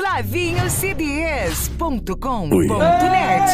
flaviocds.com.net.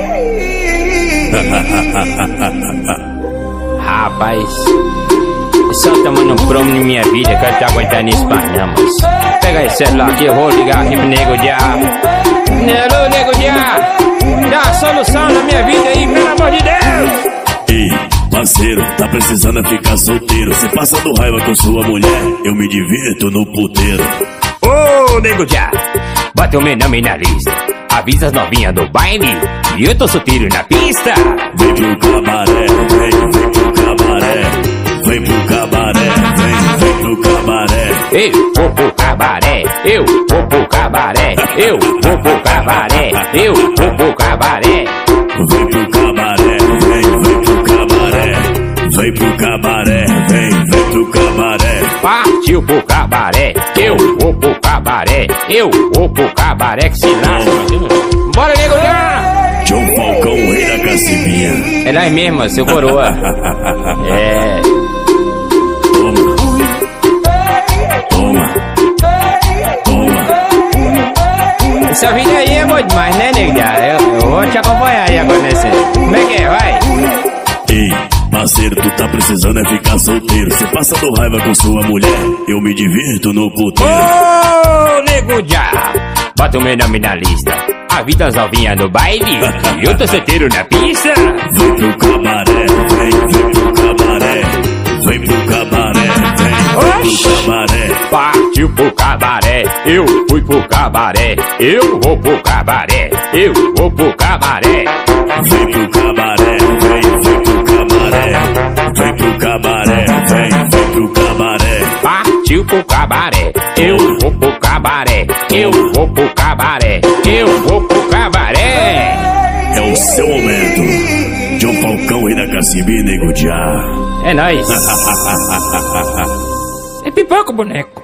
Rapaz, só tomando um promo na minha vida que eu não tô aguentando isso pra não, mas pega esse celular aqui, eu vou ligar aqui pro Nego Dia. Alô, Nego Dia, dá a solução na minha vida aí, pelo amor de Deus. Ei, parceiro, tá precisando ficar solteiro. Você passando raiva com sua mulher, eu me divirto no puteiro. Ô, Nego Dia, bota o meu nome na lista, avisa as novinhas do baile e eu tô solteiro na pista. Vem pro cabaré, vem pro cabaré. Vem pro cabaré, vem pro cabaré. Eu vou pro cabaré, eu vou pro cabaré, eu vou pro cabaré, eu vou pro cabaré. Vem pro cabaré, vem pro cabaré. Vem pro cabaré, vem pro cabaré. Partiu pro cabaré, eu vou pro cabaré, eu vou pro cabaré que se lasca. Bora, Nego Dia! John Falcão, o rei da Cacimbinha. É nós mesmo, seu coroa. É. Toma. Essa vida aí é boa demais, né, Nego Dia? Eu vou te acompanhar aí agora nesse. Como é que é? Vai! Ei, parceiro, tu tá precisando é ficar solteiro. Você passando raiva com sua mulher, eu me divirto no puteiro. Ô, Nego Dia, bota o meu nome na lista, avisa as novinhas no baile e eu tô solteiro na pista. Vem pro cabaré, vem pro cabaré. Vem pro cabaré, vem pro cabaré. Partiu pro cabaré, eu fui pro cabaré, eu vou pro cabaré, eu vou pro cabaré. Vem pro cabaré, vem pro cabaré. Vem pro cabaré, vem pro cabaré. Partiu pro cabaré, eu vou pro cabaré, eu vou pro cabaré, eu vou pro cabaré. É o seu momento. John Falcão, rei da Cacimbinha, Nego Dia. É nóis. É pipoca, boneco.